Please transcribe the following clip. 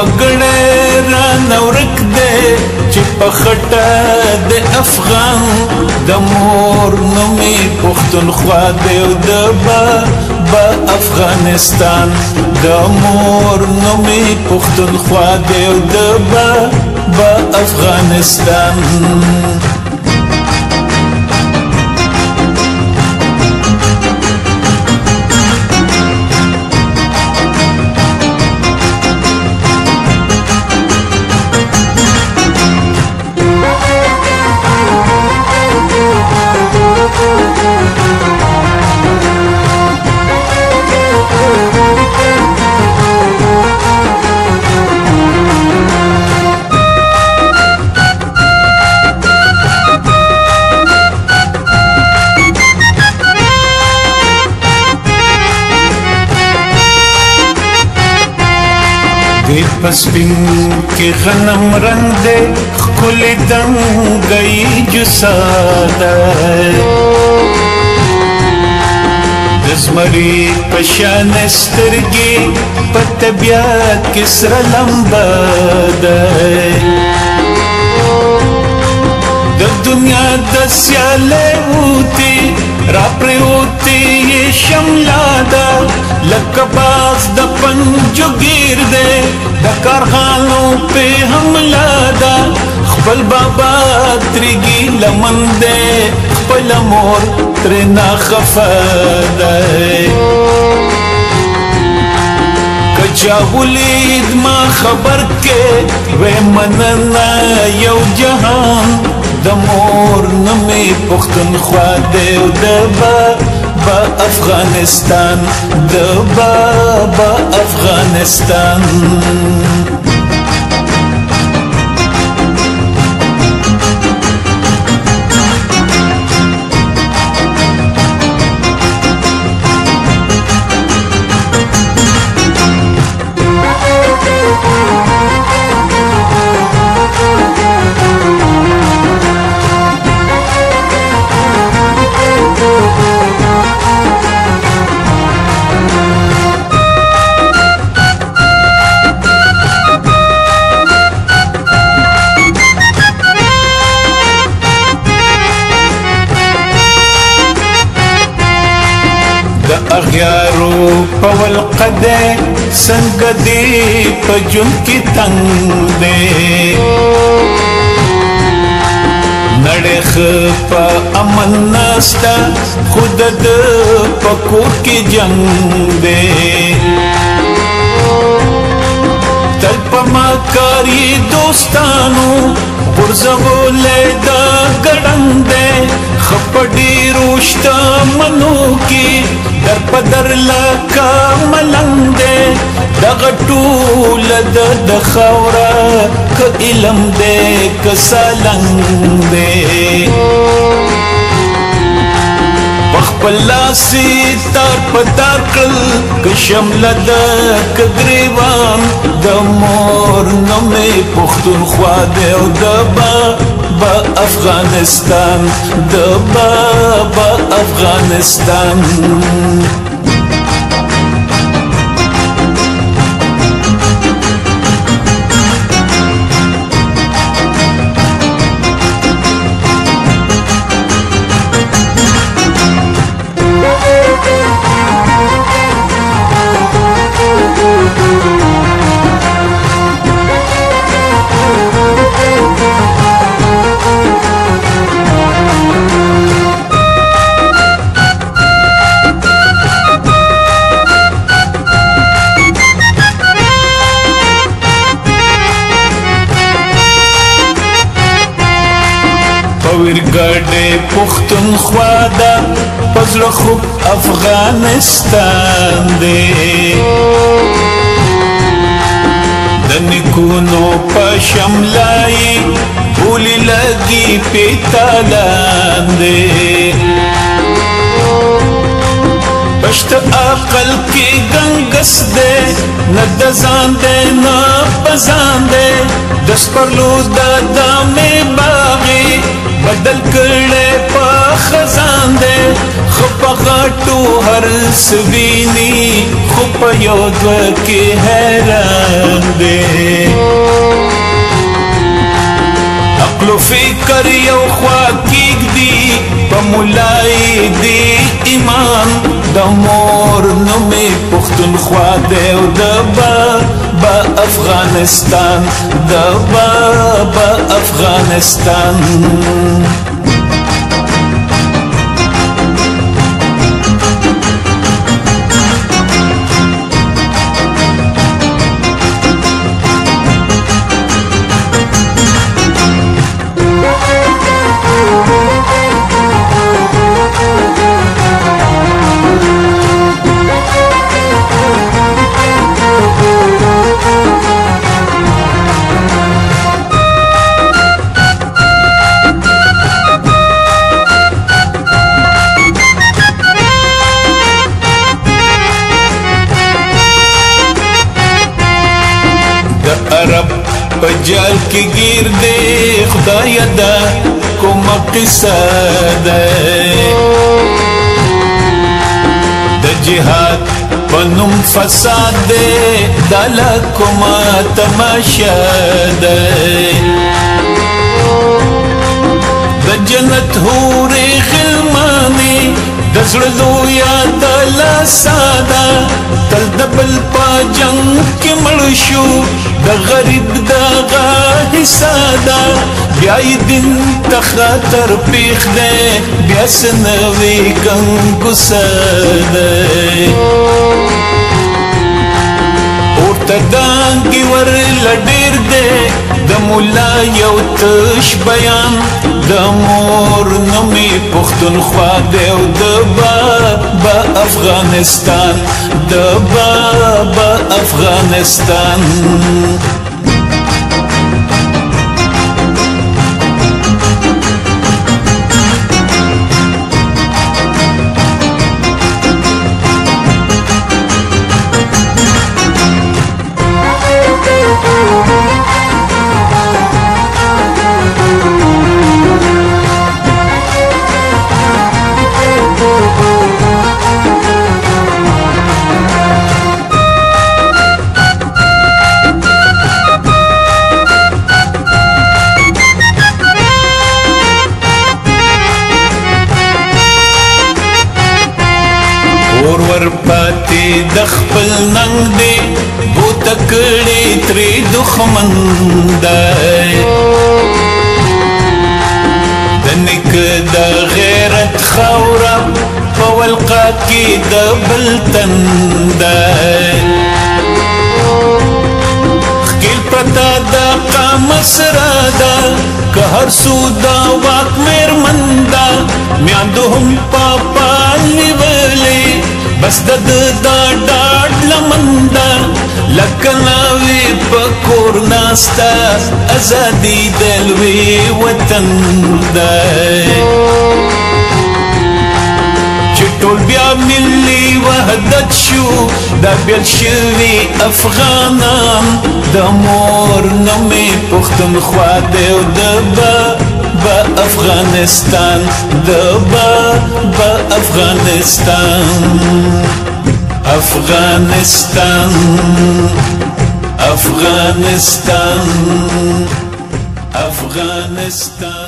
وګړې را نورک دې چې په خټه د افغان د مور نومې پښتونخوا دی او د با افغانستان د مور نومې پښتونخوا دی او د با افغانستان دی پسپین کی غنم رنگ دے کھل دنگ گئی جسادہ دزمری پشان سترگی پتبیات کسر لمبادہ د دنیا دسیالے ہوتی راپری ہوتی یہ شملادہ لکباز د پنجو گیر دے د کارخانوں پہ حملہ دا خپل بابا تریگی لمن دے خپل مور ترنا خفا دے کچا ولید ما خبر کے وے مننا یو جہان د مور نمی پختونخوا دے او د با افغانستان د با افغانستان اغیارو پول قدے سنگ دی پجن کی تنگ دے نڑخ پا امن ناستا خود د پکور کی جنگ دے تل پا مکاری دوستانو غرزغو لیدہ گڑنگ دے خپڑی روشتا منو کی در پدر لکا ملنگ دے دغٹول د خورا که علم دے که سالنگ دے پخپلاسی تار پتار کل که شمل دا که گریوان دا مور نمی پختونخوا دے او دا با افغانستان دا با افغانستان ورگڑے پختونخوا دا پزل خوب افغانستان دے دنکونو پا شملائی بولی لگی پیتالان دے پشت عقل کی گنگس دے نہ دزان دے نہ بزان دے دس پرلو دادا میں باغی بدل کرے پا خزان دے خپا غاٹو ہر سوینی خپا یود کی حیران دے فکر یو خوا کیږدي په مولای دی ایمان د مور نومې پښتونخوا دی او د بابا افغانستان د بابا افغانستان عرب پجال کی گیر دے خدایا دا کوم قصه ده د جهاد پنوم فساد ده دلا کوم تماشا ده د جنت هورې غلمانې د زړه یاد لا ساده تل د بل په جنګ کې مړ شو د غریب دغه حصه ده بیا یې دین ته خطر پېښ دی بیا څه نوې ګنګوسه دی ورته دانګې ورله ډېر دی د ملا یو تش بیان د مور نومې پښتونخوا دی او د بابا افغانستان د بابا افغانستان ورپاتې د خپل ننګ دی بوته کړې ترې دښمن دی د نیکه د غیرت خاوره په ولقه کې د بل تن دی ښکېل پرته د قامه سره ده که هر څو د واک مېرمن ده میاندو هم پاپا نیولې بس د دا ډاډ لمن ده لکه ناوې په کور ناسته ازادي د لوی وطن دی چې ټول بیا ملي وحدت شو دا بیل شوي افغانان د مور نومې پښتونخوا دی او د بابا افغانستان د بابا افغانستان افغانستان افغانستان افغانستان